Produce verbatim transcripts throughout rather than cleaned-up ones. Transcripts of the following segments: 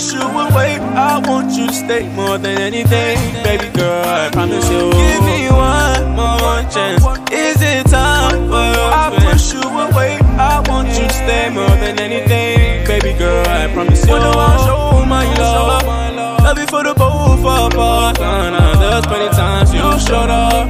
push you away. I want you to stay more than anything. Baby girl, I promise you. Give me one more chance. Is it time for your I push you away. I want you to stay more than anything. Baby girl, I promise you. When I show my love, love you for the both of us. Nah, nah, there's plenty times you showed up.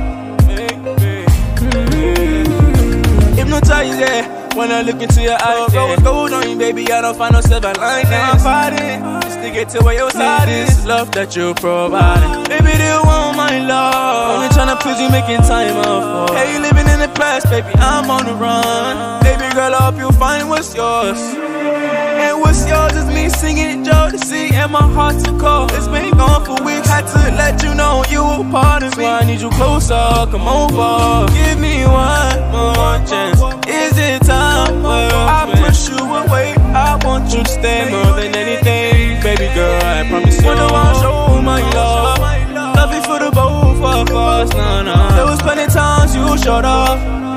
Hypnotize, yeah. When I look into your eyes, rose gold on you, baby, I don't find no silver lining. I'm fighting just to get to where your side is. This love that you providing, baby, they want my love. Only tryna please you, making time out for. Hey, you living in the past, baby, I'm on the run. Baby girl, I hope you find what's yours. And what's yours is me singing Jodeci, and my heart's so cold. It's been gone for weeks, had to let you know you a part of me. So I need you closer, come over. Give me one more chance. Is it time? Well, I push you away. I want you to stay more than anything. Baby girl, I promise you. When I show my love, love you for the both of us. Nah, nah. There was plenty times you showed up.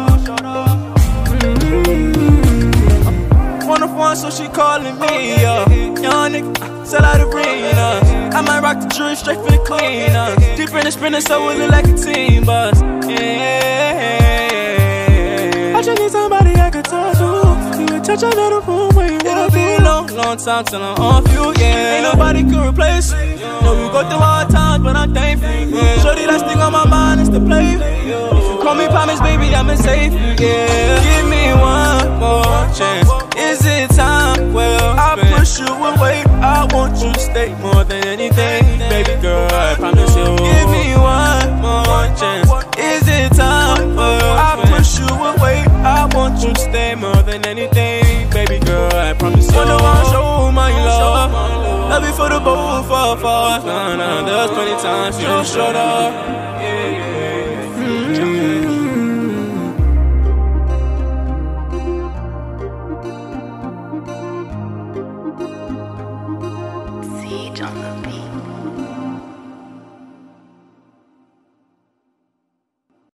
One of one, so she calling me up. Young nigga, sell out arena. I might rock the jewelry straight for the cleaner. Deep in the sprinter, so we look like a team bus. Yeah. I just need somebody I could talk to. You would touch another room when you It'll be a long, long time till I'm off you, yeah. Ain't nobody can replace you. Know you go through hard times, but I'm thankful. Yeah. Shorty, last thing on my mind is to play. If you call me promise, baby, I'ma save you, yeah. Give me one more chance. Is it time? Well, I push you away. I want you to stay more than anything. Baby girl, I promise you. Give me one more chance. Is it time? Well, I push you away. I want you to stay more than anything. Baby girl, I promise you. When I show my love, love you for the both of us. Nah, nah, there's plenty times you showed up. Yeah, yeah.